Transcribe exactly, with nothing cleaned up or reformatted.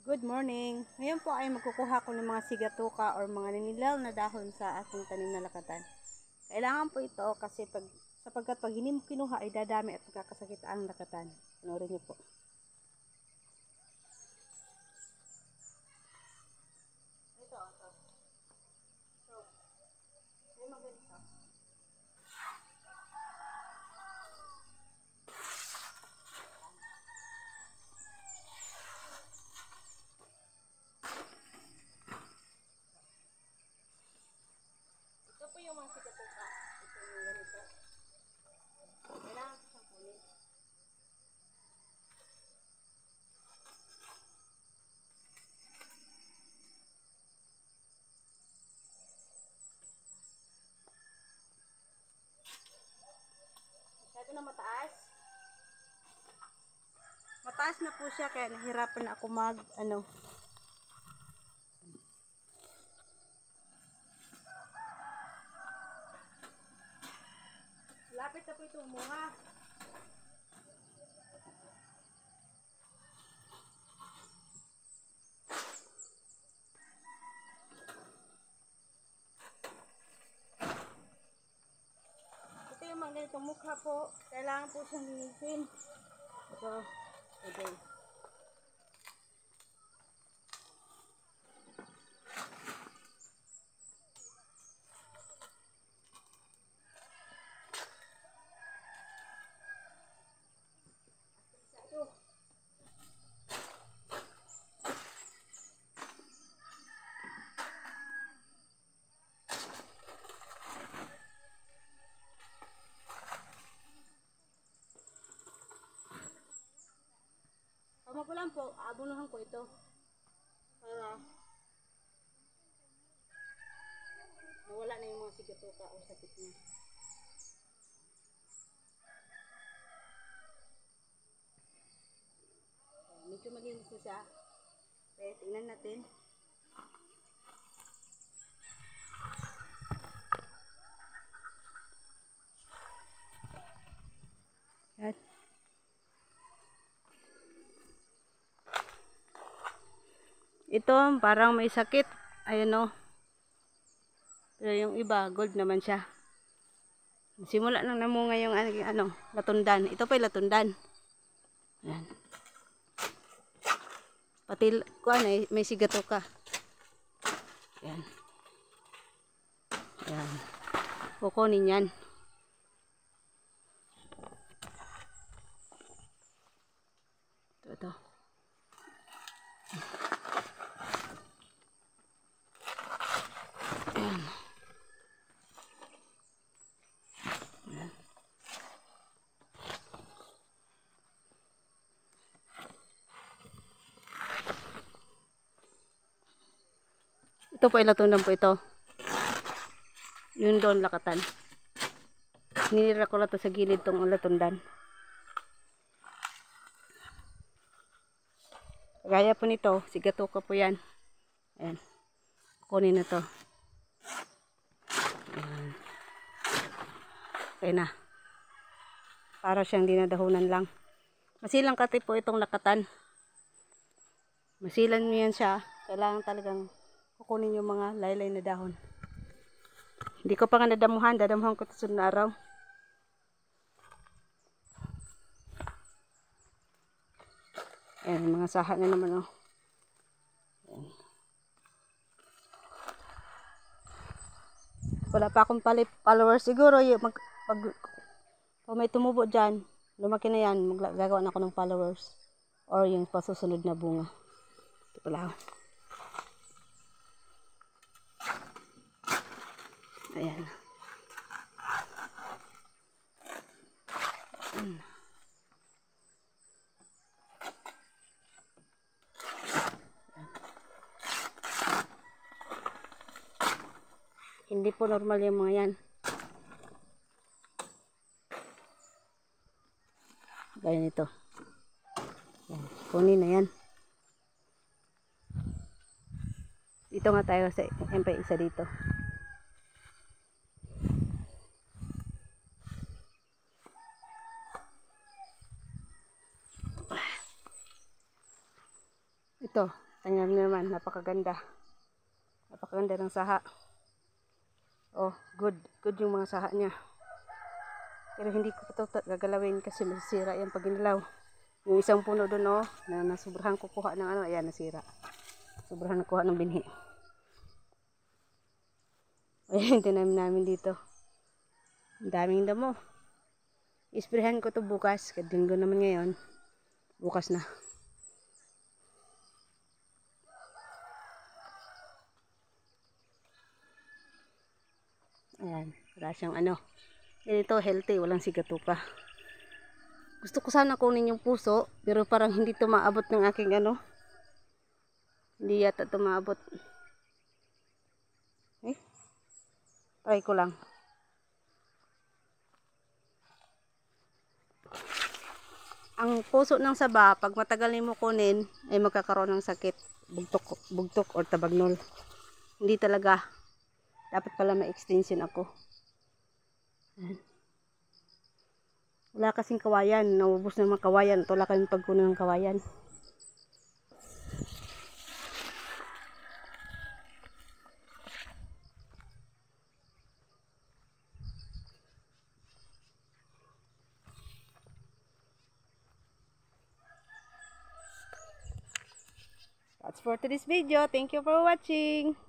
Good morning! Ngayon po ay magkukuha ko ng mga sigatuka or mga ninilaw na dahon sa aking tanim na lakatan. Kailangan po ito kasi pag, sapagkat pag hindi mo kinuha ay dadami at magkakasakit ang lakatan. Panoorin niyo po. Ito, ito. So, may maganito. Ito po yung mga sigatuka. Ito yung ganito. Kailangan ko siyang kunin. Masyado na mataas. Mataas na po siya kaya nahirapan na ako mag ano. Lapit na po ito umunga. Ito yung mga ganitong mukha po. Kailangan po siyang linisin. Ito. Ito. Pag magulan po, abunuhan ko ito. Para mawala na yung mga sigatuka o sakit niya. Medyo malinis na siya. Okay, tingnan natin. Yan. Ito parang may sakit. Ayan o. Pero yung iba, gold naman siya. Simula nang namunga yung ano, latundan. Ito pa yung latundan. Ayan. Pati kuan ay may sigatuka. Ayan. Ayan. Kukunin yan. Ito, ito. Ayan. Ayan. Ito po ilatundan po ito. Yun doon lakatan. Ninira ko lang ito sa gilid itong latundan. Gaya po nito, sigatuka po yan. Ayan. Kunin na to. Ayan. Okay na. Para siyang dinadahunan lang. Masilang kati po itong lakatan. Masilan mo yan siya. Kailangan talagang kukunin yung mga laylay na dahon. Hindi ko pa nga nadamuhan. Dadamuhan ko ito sunod na araw. Ayan, mga saha na naman oh. Ayan. Wala pa akong followers. Siguro yung mag, pag, pag may tumubo dyan, lumaki na yan, maggagawa na ako ng followers. Or yung pasusunod na bunga. Ito pala. Ayan. Ayan. Hindi po normal yung mga yan. Gaya nito. Yan. Kunin na yan. Dito nga tayo sa M P isa dito. Ito. Tingnan nyo naman, napakaganda. Napakaganda ng saha. Oh, good. Good yung mga saha niya. Pero hindi ko ito gagalawin kasi masisira yan pag inilaw. Yung isang puno doon, oh, na nasubrahan kukuha ng ano, ayan, nasira. Sobrahan nakuha ng binhi. Ayan, tinanim namin dito. Ang daming damo. Isprehan ko to bukas. Kadinggo naman ngayon. Bukas na. Ayan, wala siyang ano. Ito healthy, walang sigatuka. Gusto ko sana kunin yung puso, pero parang hindi to maabot ng aking ano. Hindi yata to maabot. Eh, try ko lang. Ang puso ng saba, pag matagal mo kunin, ay magkakaroon ng sakit. Bugtok, bugtok or tabagnol. Hindi talaga. Dapat pala ma-extension ako. Wala kasing kawayan. Naubos na mga kawayan. Ito wala kaming pagkunan ng kawayan. That's for today's video. Thank you for watching.